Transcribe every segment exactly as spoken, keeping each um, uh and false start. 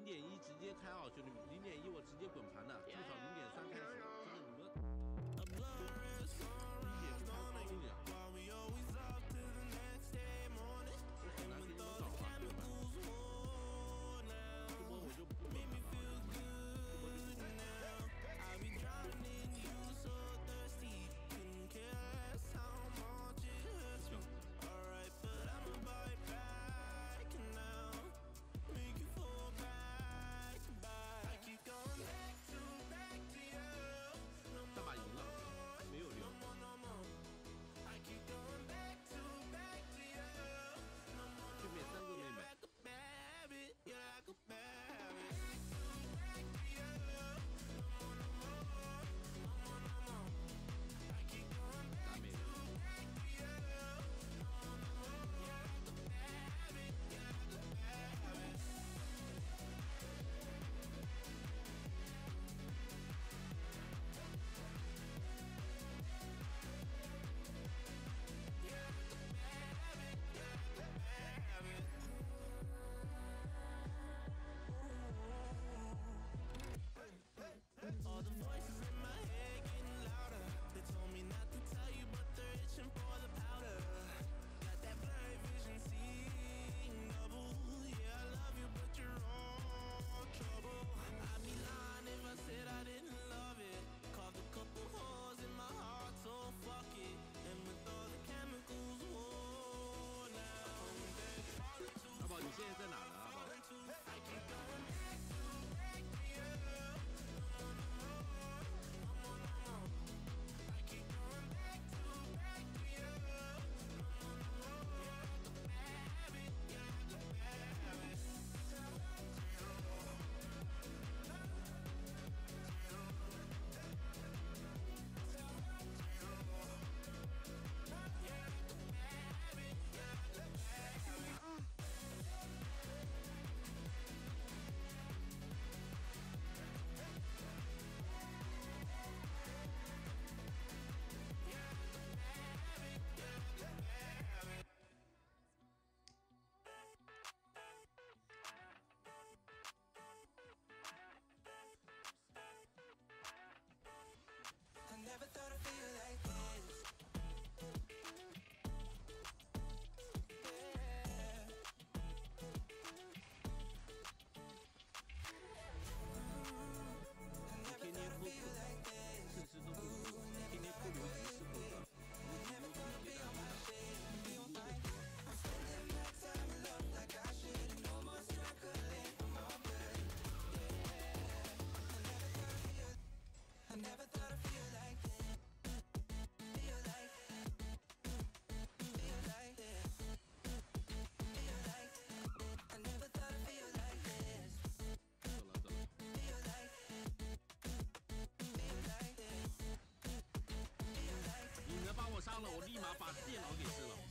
点一直接开哦，兄弟们，零点一我直接滚盘的，至少零点三开始，这个你们一点就开高一点。我很难给你们找了，这波我就不滚盘了。 All the voices in my head getting louder. They told me not to tell you, but they're itching for the powder. Got that blurry vision, seeing double. Yeah, I love you, but you're all trouble. I'd be lying if I said I didn't love it. Carved a couple holes in my heart, so fuck it. And with all the chemicals, whoa, now I'm back. 阿宝，你现在在哪呢？阿宝。 I keep going back to back to you. I never thought I'd feel like this. Yeah. I never thought I'd feel like this. Ooh, never thought I could. I never thought I'd be on my shit, be on my. I'm spending my time in love like I should, and no more struggling for my blood. Yeah. I never thought I'd feel. I never thought I'd feel like this. Feel like, feel like this. Feel like, I never thought I'd feel like this. 走了走了。 Feel like, feel like this. Feel like. 你能把我杀了，我立马把电脑给吃了。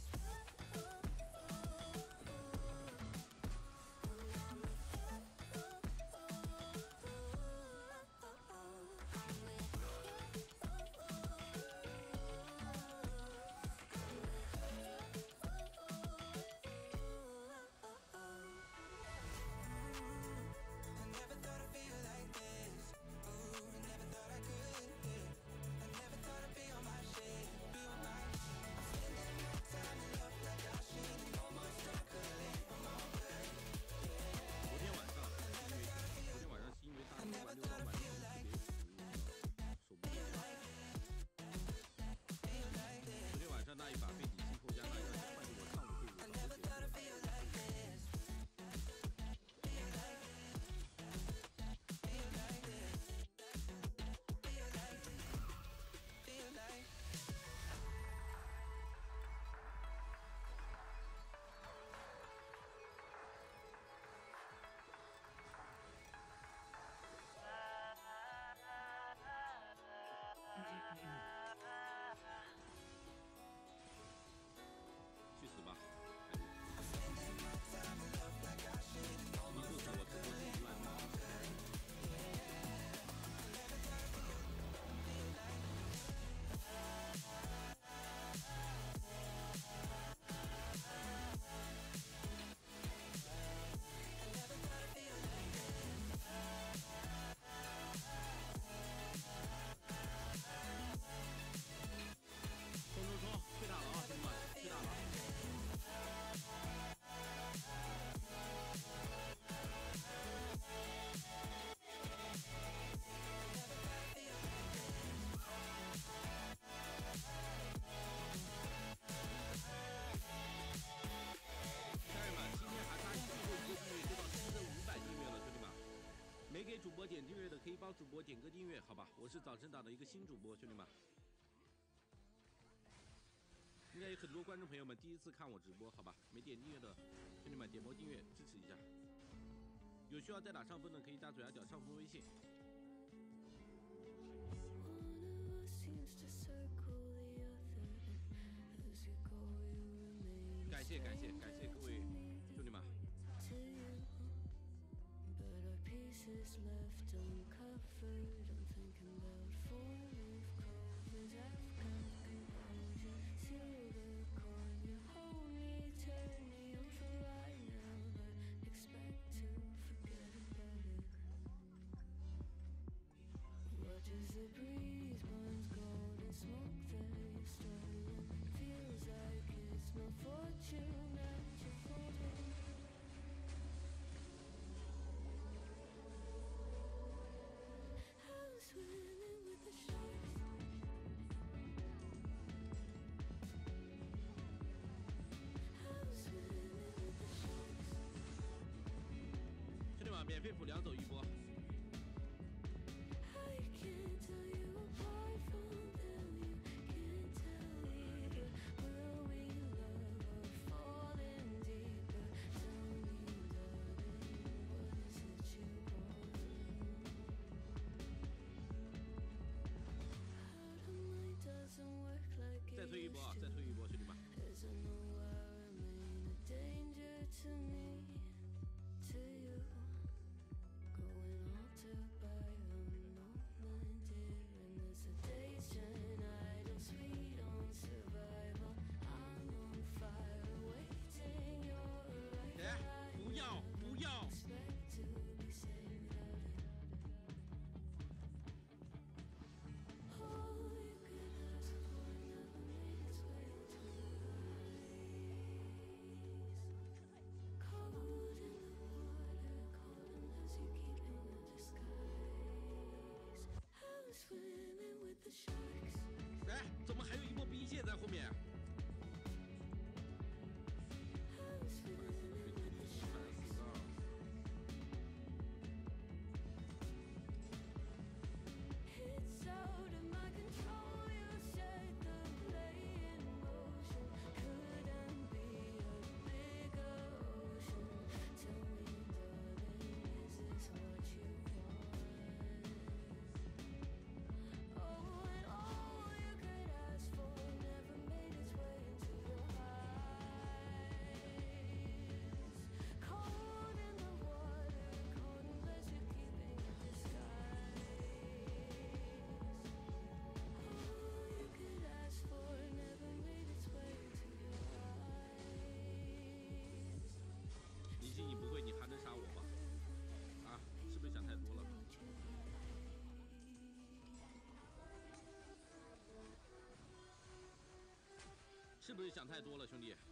Be on my shit, be on my. I'm spending my time. 点订阅的可以帮主播点个订阅，好吧？我是早晨党的一个新主播，兄弟们。应该有很多观众朋友们第一次看我直播，好吧？没点订阅的兄弟们点波订阅支持一下。有需要再打上分的可以加左下角上分微信。感谢感谢感谢各位兄弟们。兄弟们，免费补两走一波。再推一波啊！再推一波，兄弟们。哎，不要不要！哎，怎么还有一波逼线在后面？李欣，你不会，你还能杀我吧？啊，是不是想太多了？是不是想太多了，兄弟？